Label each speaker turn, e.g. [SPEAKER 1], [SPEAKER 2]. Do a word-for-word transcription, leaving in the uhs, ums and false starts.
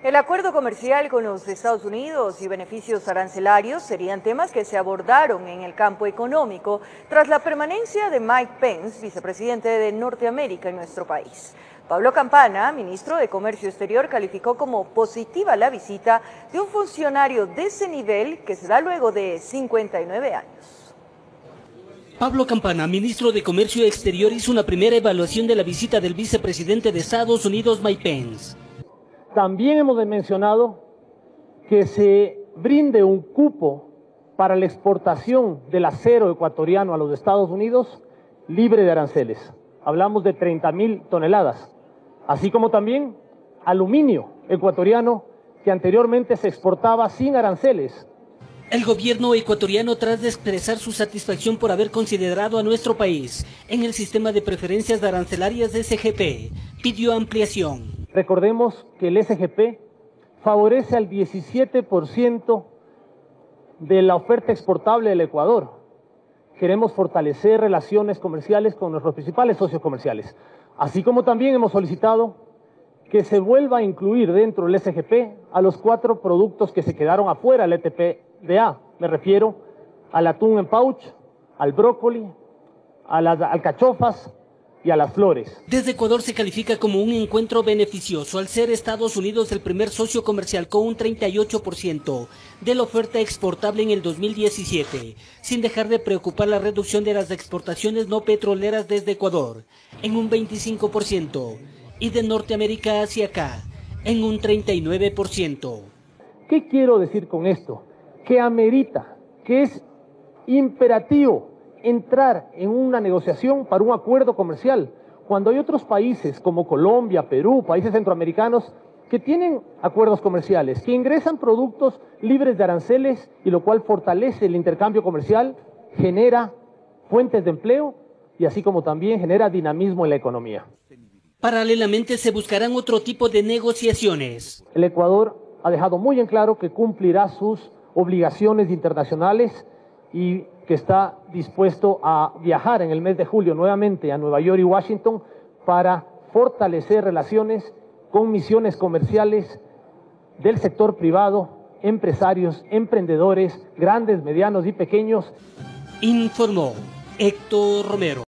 [SPEAKER 1] El acuerdo comercial con los Estados Unidos y beneficios arancelarios serían temas que se abordaron en el campo económico tras la permanencia de Mike Pence, vicepresidente de Norteamérica en nuestro país. Pablo Campana, ministro de Comercio Exterior, calificó como positiva la visita de un funcionario de ese nivel que se da luego de cincuenta y nueve años.
[SPEAKER 2] Pablo Campana, ministro de Comercio Exterior, hizo una primera evaluación de la visita del vicepresidente de Estados Unidos, Mike Pence.
[SPEAKER 3] También hemos mencionado que se brinde un cupo para la exportación del acero ecuatoriano a los Estados Unidos libre de aranceles. Hablamos de treinta mil toneladas, así como también aluminio ecuatoriano que anteriormente se exportaba sin aranceles.
[SPEAKER 2] El gobierno ecuatoriano, tras de expresar su satisfacción por haber considerado a nuestro país en el sistema de preferencias arancelarias de S G P, pidió ampliación.
[SPEAKER 3] Recordemos que el S G P favorece al diecisiete por ciento de la oferta exportable del Ecuador. Queremos fortalecer relaciones comerciales con nuestros principales socios comerciales, así como también hemos solicitado que se vuelva a incluir dentro del S G P a los cuatro productos que se quedaron afuera del E T P D A. Me refiero al atún en pouch, al brócoli, a las alcachofas y a las flores.
[SPEAKER 2] Desde Ecuador se califica como un encuentro beneficioso al ser Estados Unidos el primer socio comercial con un treinta y ocho por ciento de la oferta exportable en el dos mil diecisiete, sin dejar de preocupar la reducción de las exportaciones no petroleras desde Ecuador en un veinticinco por ciento y de Norteamérica hacia acá en un treinta y nueve por ciento.
[SPEAKER 3] ¿Qué quiero decir con esto? Que amerita, que es imperativo entrar en una negociación para un acuerdo comercial, cuando hay otros países como Colombia, Perú, países centroamericanos, que tienen acuerdos comerciales, que ingresan productos libres de aranceles, y lo cual fortalece el intercambio comercial, genera fuentes de empleo y así como también genera dinamismo en la economía.
[SPEAKER 2] Paralelamente se buscarán otro tipo de negociaciones.
[SPEAKER 3] El Ecuador ha dejado muy en claro que cumplirá sus obligaciones internacionales y que está dispuesto a viajar en el mes de julio nuevamente a Nueva York y Washington para fortalecer relaciones con misiones comerciales del sector privado, empresarios, emprendedores, grandes, medianos y pequeños.
[SPEAKER 2] Informó Héctor Romero.